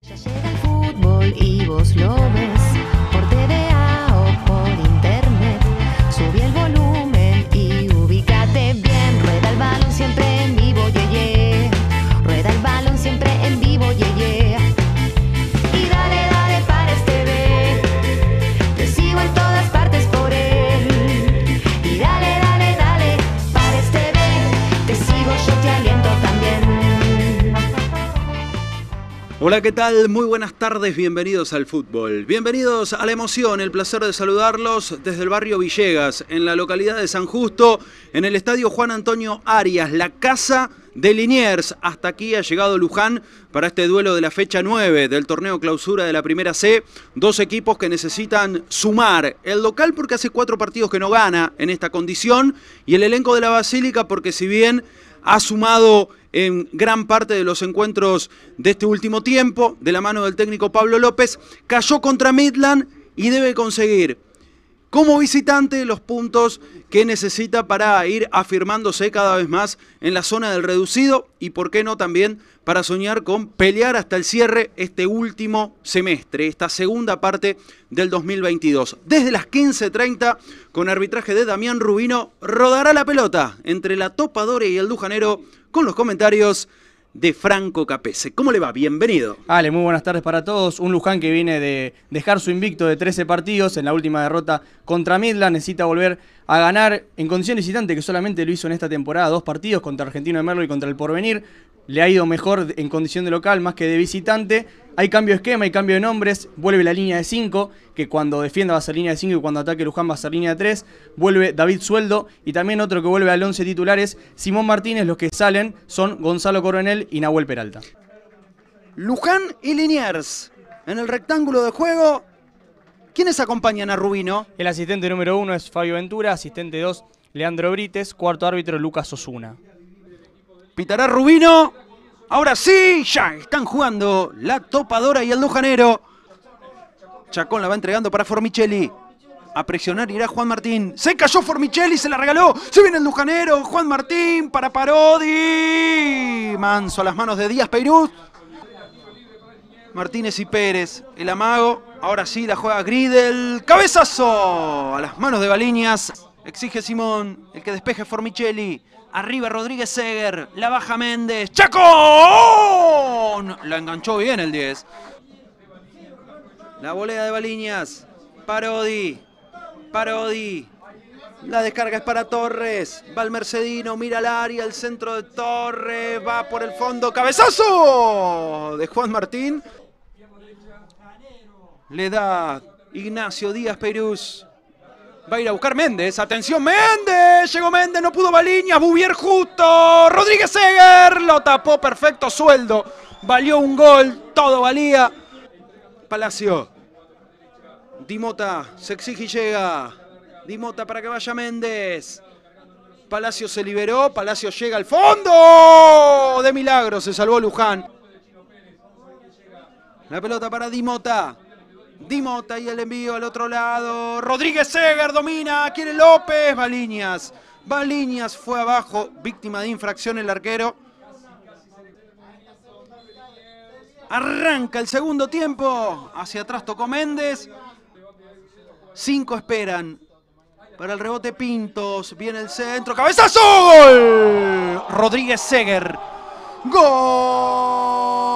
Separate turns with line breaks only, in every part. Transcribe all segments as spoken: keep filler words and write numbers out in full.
Ya llega el fútbol y vos lo ves por T V A o por internet. Subí el volumen y ubícate bien. Rueda el balón siempre en vivo, yeah, yeah. Rueda el balón siempre en vivo, yeah, yeah. Y dale, dale para este B. Te sigo en todas partes por él. Y dale, dale, dale para este B. Te sigo, yo te aliento también.
Hola, ¿qué tal? Muy buenas tardes, bienvenidos al fútbol. Bienvenidos a la emoción, el placer de saludarlos desde el barrio Villegas, en la localidad de San Justo, en el estadio Juan Antonio Arias, la casa de Liniers. Hasta aquí ha llegado Luján para este duelo de la fecha nueve del torneo clausura de la Primera C. Dos equipos que necesitan sumar. El local porque hace cuatro partidos que no gana en esta condición, y el elenco de la Basílica porque si bien ha sumado en gran parte de los encuentros de este último tiempo, de la mano del técnico Pablo López, cayó contra Midland y debe conseguir como visitante los puntos que necesita para ir afirmándose cada vez más en la zona del reducido y, por qué no, también para soñar con pelear hasta el cierre este último semestre, esta segunda parte del dos mil veintidós. Desde las quince treinta, con arbitraje de Damián Rubino, rodará la pelota entre la Topadora y el Lujanero con los comentarios de Franco Capese. ¿Cómo le va? Bienvenido.
Ale, muy buenas tardes para todos. Un Luján que viene de dejar su invicto de trece partidos en la última derrota contra Midland. Necesita volver a ganar en condición visitante, que solamente lo hizo en esta temporada. Dos partidos contra Argentino de Merlo y contra el Porvenir. Le ha ido mejor en condición de local más que de visitante. Hay cambio de esquema, hay cambio de nombres. Vuelve la línea de cinco, que cuando defienda va a ser línea de cinco y cuando ataque Luján va a ser línea de tres. Vuelve David Sueldo y también otro que vuelve al once titulares, Simón Martínez. Los que salen son Gonzalo Coronel y Nahuel Peralta.
Luján y Liniers en el rectángulo de juego. ¿Quiénes acompañan a Rubino?
El asistente número uno es Fabio Ventura, asistente dos Leandro Brites, cuarto árbitro Lucas Osuna.
Pitará Rubino. Ahora sí, ya están jugando la Topadora y el Lujanero. Chacón la va entregando para Formicelli. A presionar irá Juan Martín. Se cayó Formicelli, se la regaló. Se viene el Lujanero. Juan Martín para Parodi. Manso a las manos de Díaz Peiruz. Martínez y Pérez. El amago. Ahora sí la juega Gridel. Cabezazo a las manos de Baliñas. Exige Simón. El que despeje Formicelli. Arriba Rodríguez Seger, la baja Méndez. ¡Chacón! La enganchó bien el diez. La volea de Baliñas. Parodi. Parodi. La descarga es para Torres. Va el Mercedino, mira al área, el centro de Torres. Va por el fondo. ¡Cabezazo! De Juan Martín. Le da Ignacio Díaz Peiruz. Va a ir a buscar Méndez. ¡Atención, Méndez! Llegó Méndez, no pudo Baliñas. Bubier justo. Rodríguez Seger. Lo tapó perfecto Sueldo. Valió un gol. Todo valía. Palacio. Dimota se exige y llega. Dimota para que vaya Méndez. Palacio se liberó. Palacio llega al fondo. De milagro se salvó Luján. La pelota para Dimota. Dimota y el envío al otro lado. Rodríguez Seger domina. Quiere López. Baliñas. Baliñas fue abajo. Víctima de infracción el arquero. Arranca el segundo tiempo. Hacia atrás tocó Méndez. Cinco esperan. Para el rebote Pintos. Viene el centro. ¡Cabezazo! ¡Gol! Rodríguez Seger. ¡Gol!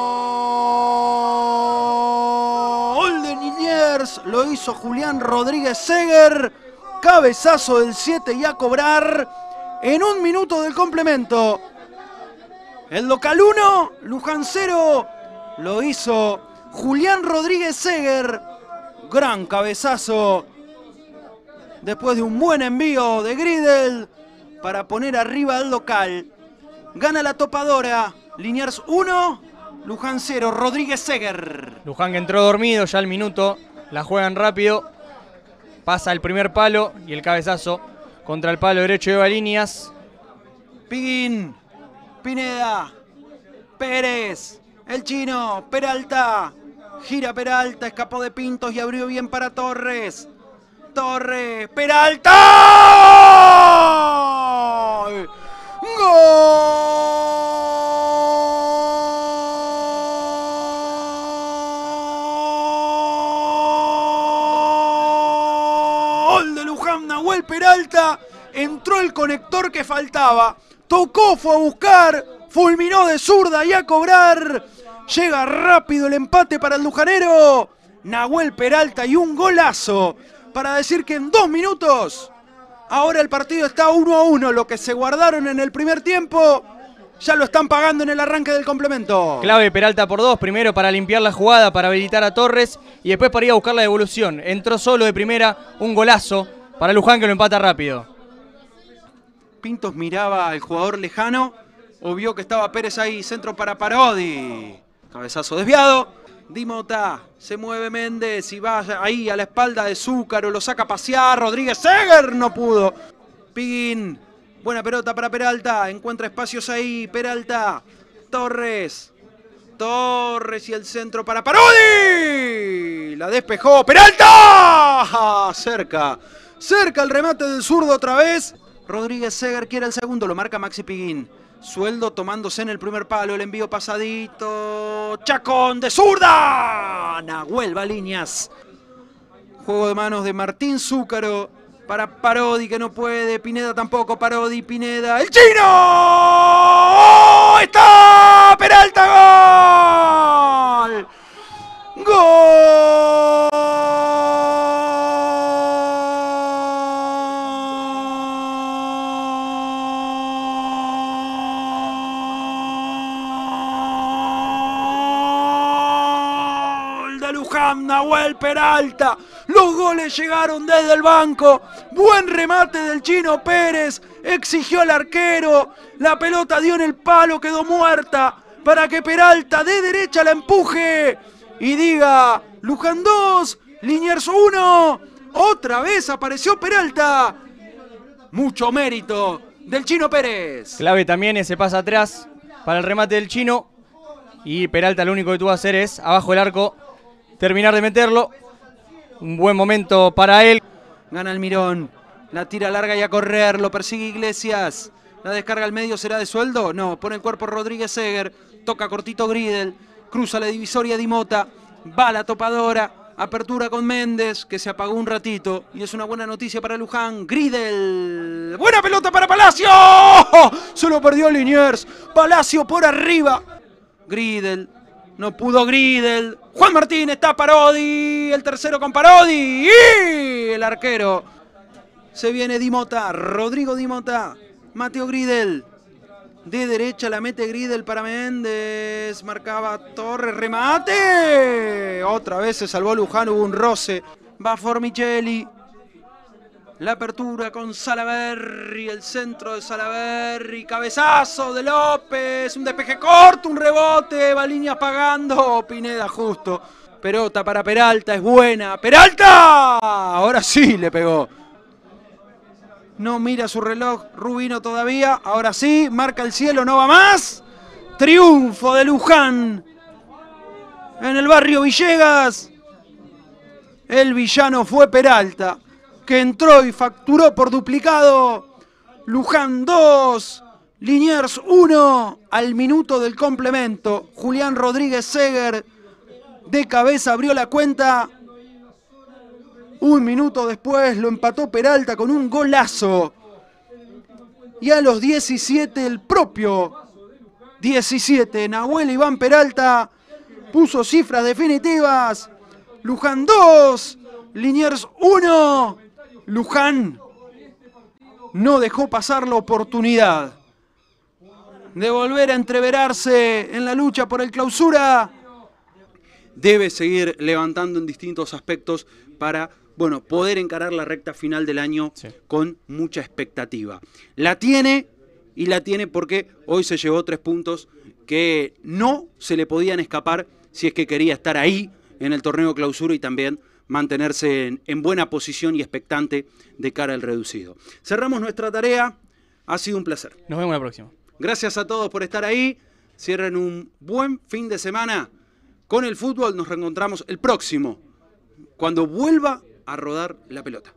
Lo hizo Julián Rodríguez Seger. Cabezazo del siete y a cobrar en un minuto del complemento. El local uno, Luján cero. Lo hizo Julián Rodríguez Seger. Gran cabezazo. Después de un buen envío de Gridel para poner arriba al local. Gana la Topadora. Liniers uno, Luján cero. Rodríguez Seger.
Luján que entró dormido ya al minuto. La juegan rápido, pasa el primer palo y el cabezazo contra el palo derecho de Baliñas.
Piguín, Pineda, Pérez, el chino, Peralta. Gira Peralta, escapó de Pintos y abrió bien para Torres. Torres, Peralta. ¡Gol! Nahuel Peralta, entró el conector que faltaba, tocó, fue a buscar, fulminó de zurda y a cobrar. Llega rápido el empate para el lujanero Nahuel Peralta y un golazo para decir que en dos minutos ahora el partido está uno a uno. Lo que se guardaron en el primer tiempo ya lo están pagando en el arranque del complemento.
Clave Peralta por dos, primero para limpiar la jugada, para habilitar a Torres y después para ir a buscar la devolución. Entró solo de primera, un golazo para Luján que lo empata rápido.
Pintos miraba al jugador lejano o vio que estaba Pérez ahí, centro para Parodi. Cabezazo desviado. Di Mota, se mueve Méndez y va ahí a la espalda de Zúcaro, lo saca a pasear. Rodríguez Seger no pudo. Piguín. Buena pelota para Peralta, encuentra espacios ahí, Peralta, Torres, Torres y el centro para Parodi, la despejó, Peralta, cerca, cerca el remate del zurdo otra vez, Rodríguez Seger quiere el segundo, lo marca Maxi Piguín, Sueldo tomándose en el primer palo, el envío pasadito, Chacón de zurda, Nahuel Baliñas, juego de manos de Martín Zúcaro, para Parodi que no puede, Pineda tampoco, Parodi, Pineda, ¡el chino! ¡Oh! ¡Está! ¡Peralta! ¡Gol! ¡Gol! De Luján, Nahuel Peralta. Los goles llegaron desde el banco. Buen remate del Chino Pérez. Exigió al arquero. La pelota dio en el palo, quedó muerta. Para que Peralta de derecha la empuje. Y diga, Luján dos, Liniers uno. Otra vez apareció Peralta. Mucho mérito del Chino Pérez.
Clave también ese pase atrás para el remate del Chino. Y Peralta lo único que tuvo que hacer es, abajo del arco, terminar de meterlo. Un buen momento para él.
Gana Almirón. La tira larga y a correr. Lo persigue Iglesias. La descarga al medio. ¿Será de Sueldo? No. Pone el cuerpo Rodríguez Seger. Toca cortito Gridel. Cruza la divisoria Di Mota. Va la topadora. Apertura con Méndez, que se apagó un ratito. Y es una buena noticia para Luján. Gridel. Buena pelota para Palacio. Se lo perdió Liniers. Palacio por arriba. Gridel. No pudo Gridel. Juan Martín, está Parodi. El tercero con Parodi. Y el arquero. Se viene Di Mota. Rodrigo Di Mota. Mateo Gridel. De derecha la mete Gridel para Méndez. Marcaba Torres. Remate. Otra vez se salvó Luján. Hubo un roce. Va Formicheli. La apertura con Salaverry, el centro de Salaverry, cabezazo de López, un despeje corto, un rebote, Baliñas pagando, Pineda justo. Pelota para Peralta, es buena. ¡Peralta! Ahora sí le pegó. No mira su reloj Rubino todavía, ahora sí, marca el cielo, no va más. Triunfo de Luján en el barrio Villegas. El villano fue Peralta, que entró y facturó por duplicado. Luján dos, Liniers uno, al minuto del complemento. Julián Rodríguez Seger de cabeza abrió la cuenta. Un minuto después lo empató Peralta con un golazo. Y a los diecisiete, el propio diecisiete, Nahuel Iván Peralta puso cifras definitivas. Luján dos, Liniers uno. Luján no dejó pasar la oportunidad de volver a entreverarse en la lucha por el clausura. Debe seguir levantando en distintos aspectos para, bueno, poder encarar la recta final del año sí. con mucha expectativa. La tiene y la tiene porque hoy se llevó tres puntos que no se le podían escapar si es que quería estar ahí en el torneo clausura y también mantenerse en, en buena posición y expectante de cara al reducido. Cerramos nuestra tarea, ha sido un placer.
Nos vemos la próxima.
Gracias a todos por estar ahí, cierren un buen fin de semana con el fútbol, nos reencontramos el próximo, cuando vuelva a rodar la pelota.